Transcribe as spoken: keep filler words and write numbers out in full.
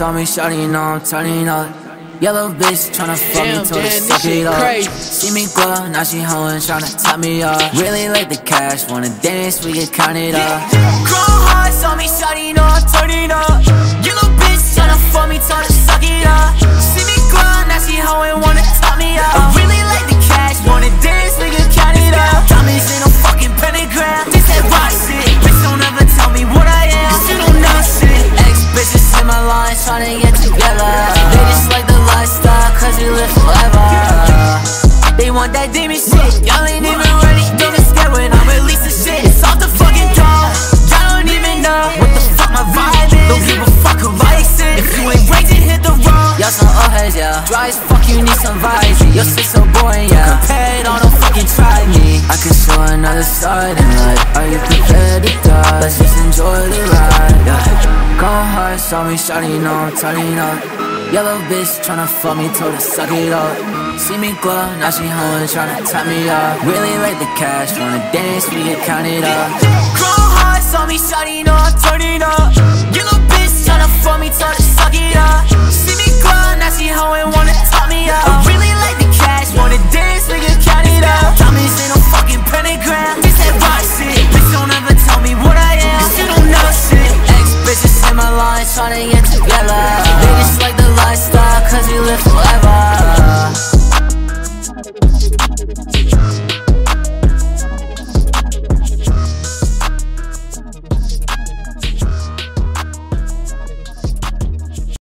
on me, shawty, know I'm turning up. Yellow bitch tryna fuck me, told her suck it up. See me glow, now she hoeing, tryna top me up. Really like the cash, wanna dance, we get counted up. Grown hearts on me, shawty, know I'm turning up. Yellow bitch tryna fuck me, told her suck it up. See me glow, now she hoeing, wanna top me up. I really like the cash, wanna dance, we get counted up. Diamonds in a fucking pentagram, this that rock shit. Bitch don't ever tell me what I am, cause you don't know shit. Ex bitches in my line, tryna get together. They just like the lifestyle, cause we live forever. They want that demon shit, y'all ain't even ready. Don't get scared when I release the shit. It's off the fucking dome, y'all don't even know what the fuck my vibe is. Don't give a fuck who likes it. If you ain't raging, hit the road. Y'all some old heads, yeah. Dry as fuck, you need some vibes. Your shit so boring, yeah. Compared, oh, don't fucking try me. I can show another side in life. Are you prepared to die? Let's just enjoy the ride, yeah. Gone hard, saw me, shawty, know I'm turning up. Yellow bitch tryna fuck me, told her suck it up. See me glow, now she hoeing, tryna top me up. Really like the cash, wanna dance, we get counted up. Grown hearts on me, shawty, know I'm turning up. Yellow bitch tryna fuck me, told her suck it up.